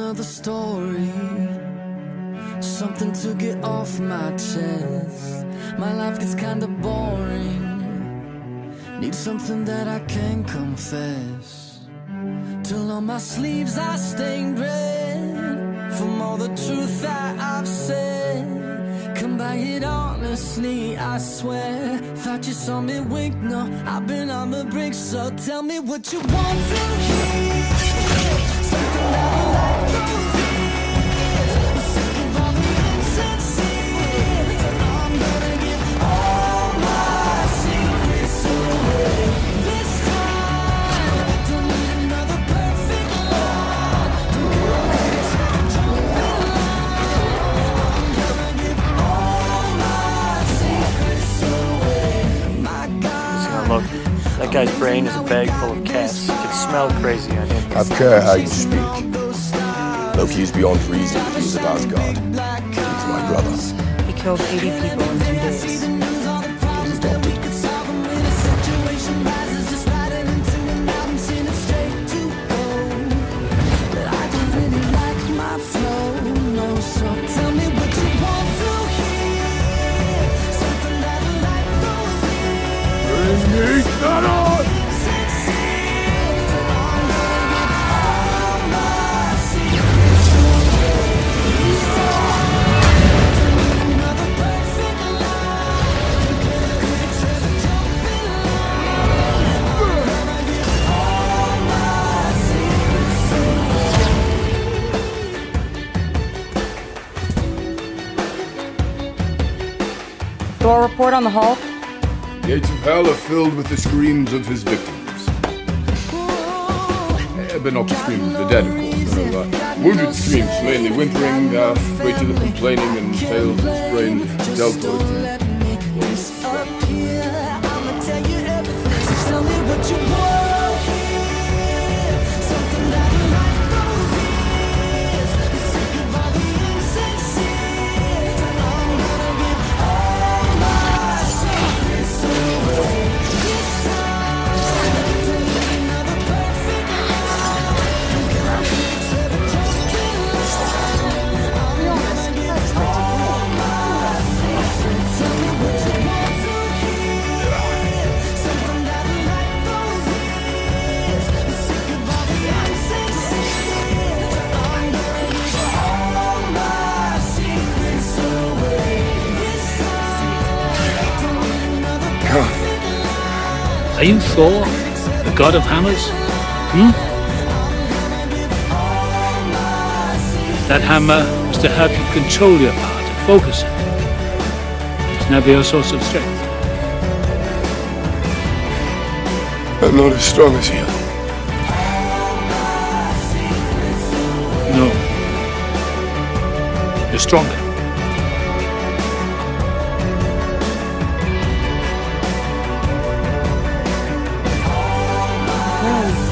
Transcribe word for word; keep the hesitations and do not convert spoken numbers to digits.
another story, something to get off my chest. My life gets kinda boring, need something that I can confess. Till on my sleeves I stained red from all the truth that I've said. Come by it honestly, I swear. Thought you saw me wink, no, I've been on the brink. So tell me what you want to hear, something that I like those ears. I'm sick of all the insincere, I'm gonna give all my secrets away. This time, don't need another perfect line, don't need a jumping line. I'm gonna give all my secrets away. My God, Look, that guy's brain is a bag full of cats. You can smell crazy on him. I care how you speak. Loki is beyond reason, but he is of Asgard. He's my brother. He killed eighty people in two days. He's adopted. Thor, report on the Hulk. Gates of hell are filled with the screams of his victims. Eh, but not the screams of the dead, of course. No, uh, wounded screams, mainly whimpering, uh, waiters complaining, and tales of sprained deltoids. Are you Thor, the god of hammers? Hmm? That hammer was to help you control your power, to focus it. It's never your source of strength. I'm not as strong as you. No. You're stronger. Hmm.